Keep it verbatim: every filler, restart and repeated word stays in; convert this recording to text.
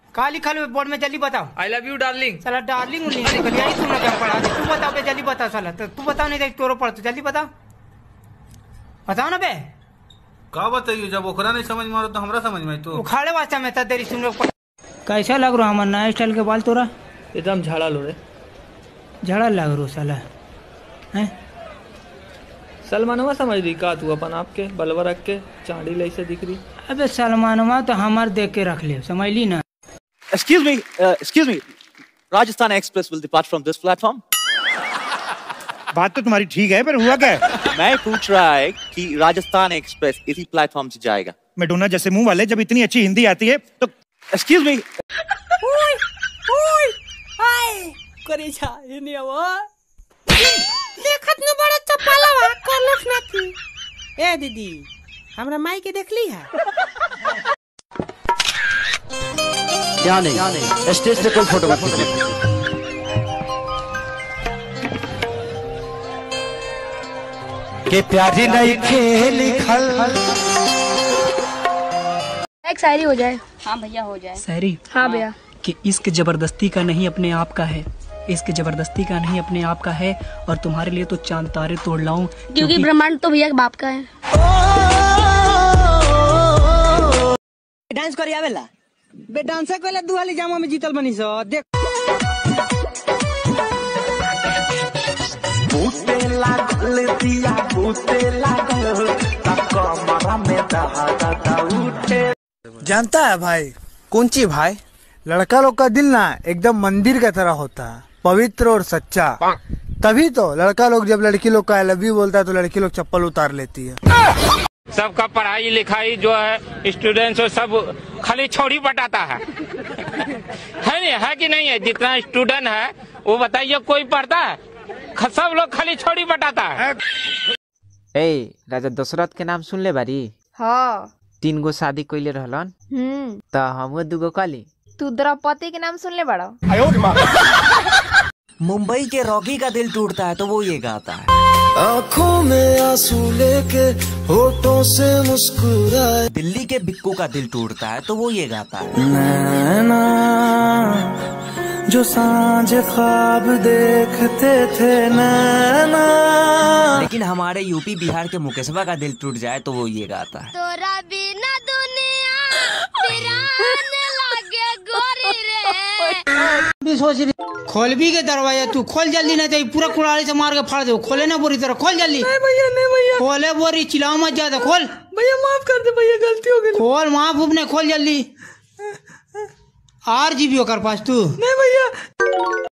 कहा लिखा लो बोर्ड में, जल्दी बताओ। I love you darling. साला डार्लिंग उर्लिंग निकल यही तुमने क्या पढ़ा दे। तू बताओ बे, जल्दी बताओ साला। तो तू बताओ, नहीं देख तोरो पढ़, तो जल्दी बताओ, बताओ ना बे। का बताइए, जब ओकरा नहीं समझ में आ रहा तो हमरा समझ में तो उखाड़े वास्ता में था तेरी सुन। कैसा लग रहा हमारा नया स्टाइल के बाल तोरा? एकदम झाड़ा लो रे, झड़ा लग रो साला हैं। सलमानवा समझ रही का तू अपन आपके बलवा रख के चांदी ले से दिख रही। अबे सलमानवा तो हमार देख के रख ले, समझ ली ना। Excuse me, uh, excuse me. Rajasthan Express will depart from this platform. बात तो तुम्हारी ठीक है, पर हुआ क्या है? मैं पूछ रहा है कि राजस्थान एक्सप्रेस इसी प्लेटफॉर्म से जाएगा। मैडोना जैसे मुंह वाले, जब इतनी अच्छी हिंदी आती है तो Excuse me. ओए ओए हाय करे छा इने वो देखत न बड़ा चपालावा करलस ना थी। ए दीदी हमरा माई के देखली है क्या नहीं, स्टेज पे कोई फोटो मत खींचना। के प्यारी नहीं खेल खल। एक शायरी हो जाए। हाँ भैया हो जाए शायरी। हाँ भैया। कि इश्क जबरदस्ती का नहीं अपने आप का है, इश्क जबरदस्ती का नहीं अपने आप का है, और तुम्हारे लिए तो चांद तारे तोड़ लाऊं क्योंकि ब्रह्मांड तो भैया के बाप का है। डांस करे आवेला बे, डांस कइला दुहाली जामा में जीतल बनी सो देख। बूते लागल दिया बूते लागल कमरा में दहाड़ा उठे। जानता है भाई कौन ची भाई, लड़का लोग का दिल ना एकदम मंदिर की तरह होता है, पवित्र और सच्चा। तभी तो लड़का लोग जब लड़की लोग का आई लव यू बोलता है तो लड़की लोग चप्पल उतार लेती है। सबका पढ़ाई लिखाई जो है स्टूडेंट्स सब खाली छोड़ी बटाता है है नहीं है कि नहीं है? जितना स्टूडेंट है वो बताइए, कोई पढ़ता है? सब लोग खाली छोड़ी बटाता है। ए राजा दशरथ के नाम सुन ले बारी? हाँ। तीन गो शादी कइले रहलन, हम्म तो हम दूगो कली। तू द्रौपदी के नाम सुन ले बड़ा। मुंबई के रॉकी का दिल टूटता है तो वो ये गाता है। आँखों में आंसू लेके होठों से मुस्कुराए। दिल्ली के बिक्कू का दिल टूटता है तो वो ये गाता है। नैना जो सांझ ख्वाब देखते थे नैना। लेकिन हमारे यूपी बिहार के मुकेशवा का दिल टूट जाए तो वो ये गाता है। तोरा बिना दुनिया वीरान लागे गोरी रे। भी सोच रही खोल भी के दरवाजा, तू खोल जल्दी, ना चाहिए पूरा कुड़ाली से मार के फाड़ दे। खोले ना बुरी तरह, खोल जल्दी। नहीं भैया नहीं भैया, खोले बोरी, चिल्लाओ मत ज्यादा, खोल भैया माफ कर दे भैया, गलती हो गई। खोल माफ उपने, खोल जल्दी। आर जीबी कर पास तू। नहीं भैया।